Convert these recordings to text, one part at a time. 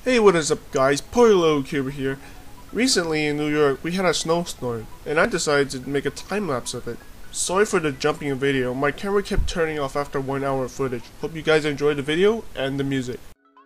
Hey, what is up guys, PokeLegoCuber here. Recently in New York we had a snowstorm and I decided to make a time lapse of it. Sorry for the jumping in video, my camera kept turning off after 1 hour of footage. Hope you guys enjoyed the video and the music.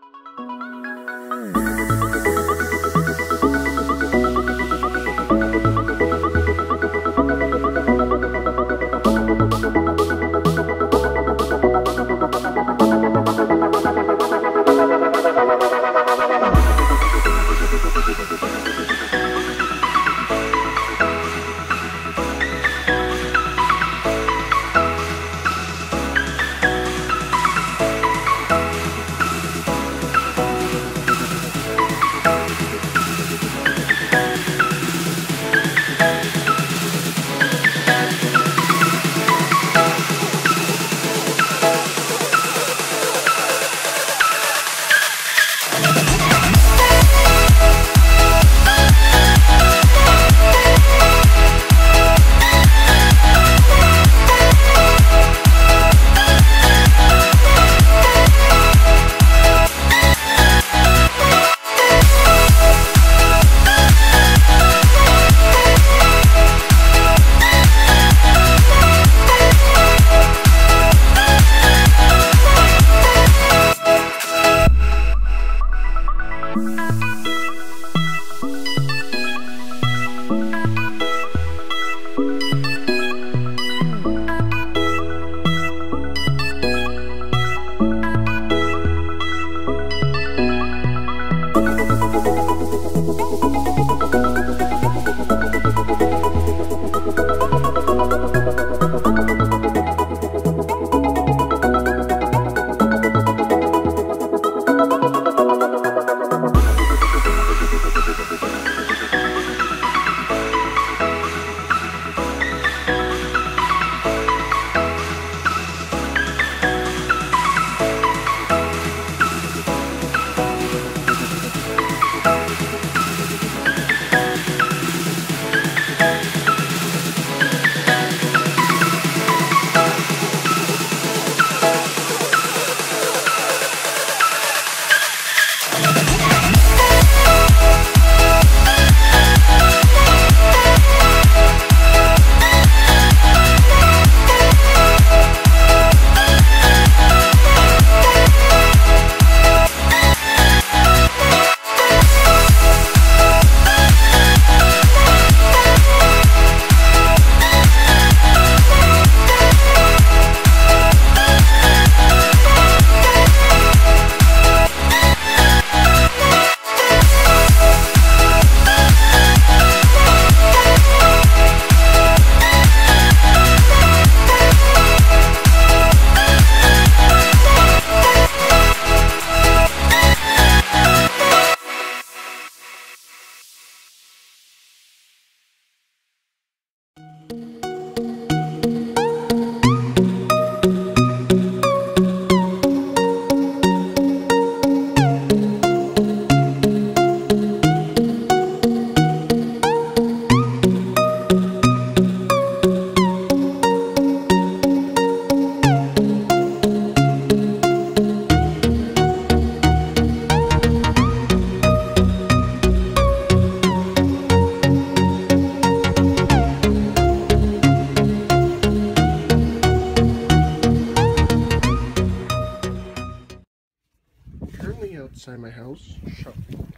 Outside my house, shoveling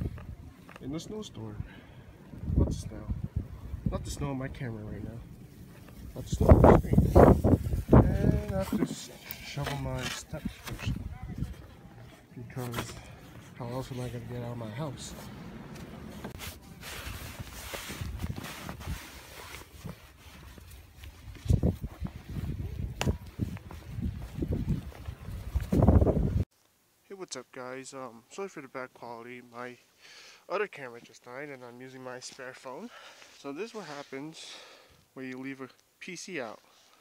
in the snowstorm. Not the snow. Not the snow on my camera right now. Not the snow on the screen. And I have to shovel my steps first. Because how else am I going to get out of my house? What's up guys, sorry for the bad quality. My other camera just died and I'm using my spare phone. So this is what happens when you leave a PC out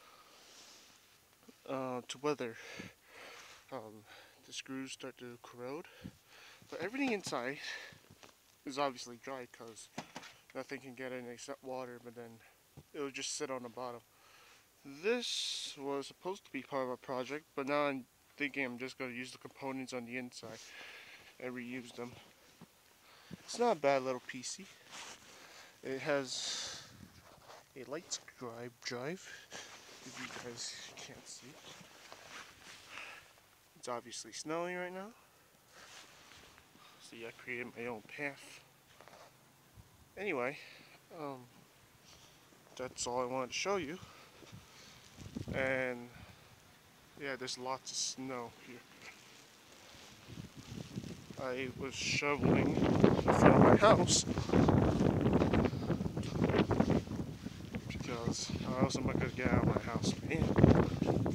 to weather. The screws start to corrode, but everything inside is obviously dry because nothing can get in except water, but then it will just sit on the bottom. This was supposed to be part of a project, but now I'm thinking I'm just going to use the components on the inside. and reuse them. It's not a bad little PC. It has a light drive, if you guys can't see. It's obviously snowing right now. See, I created my own path. Anyway, that's all I wanted to show you. And yeah, there's lots of snow here. I was shoveling in front of my house because how else am I going to get out of my house, man?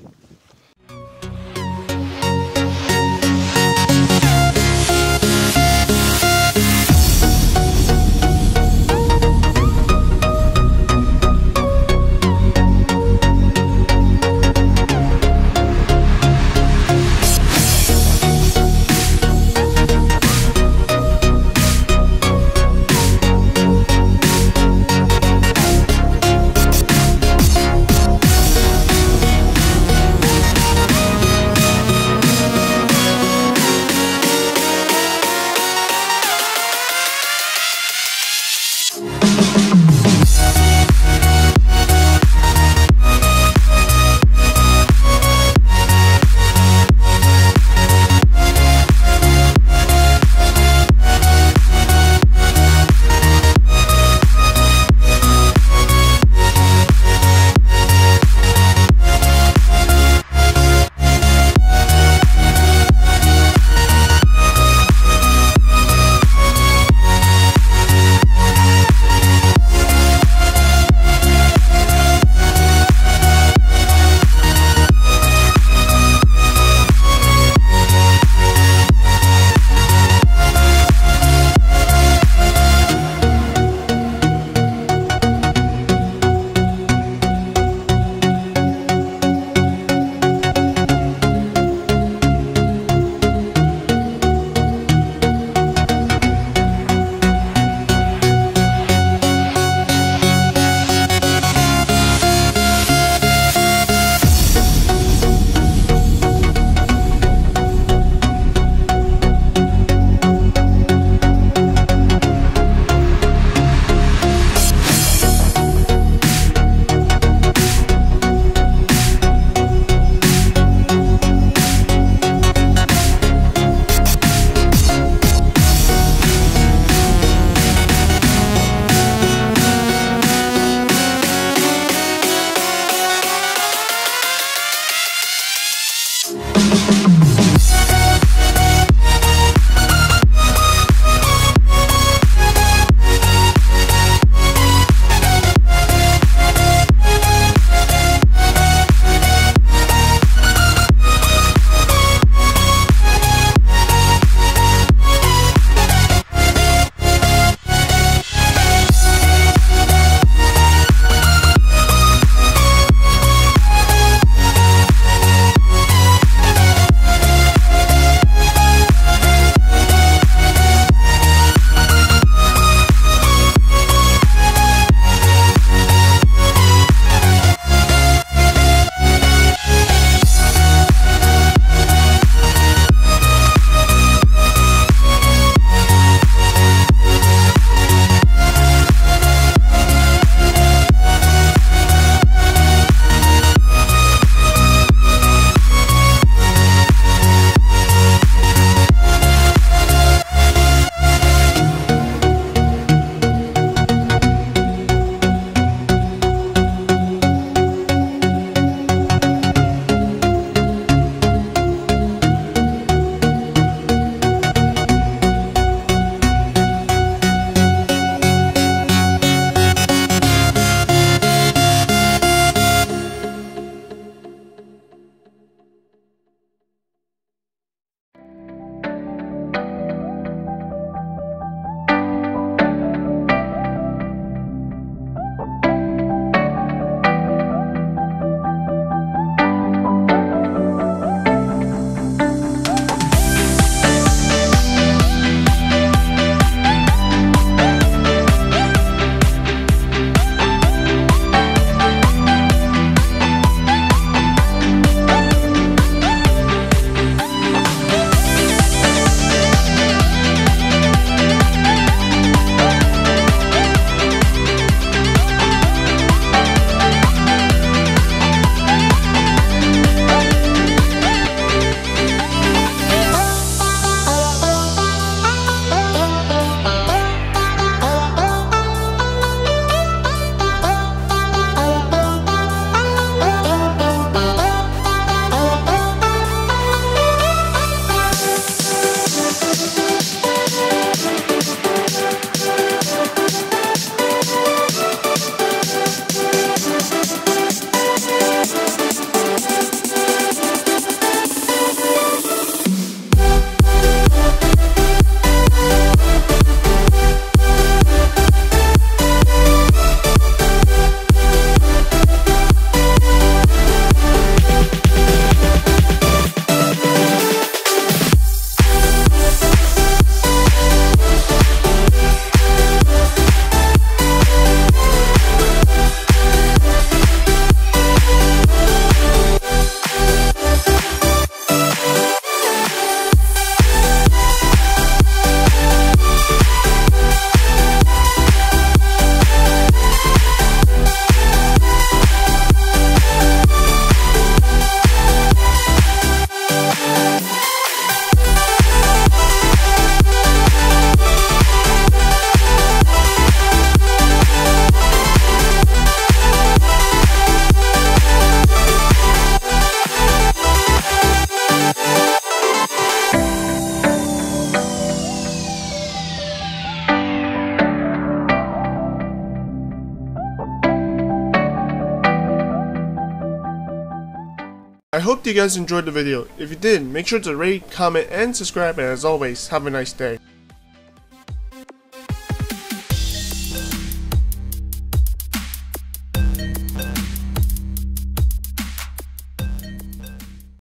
I hope you guys enjoyed the video. If you did, make sure to rate, comment, and subscribe, and as always, have a nice day.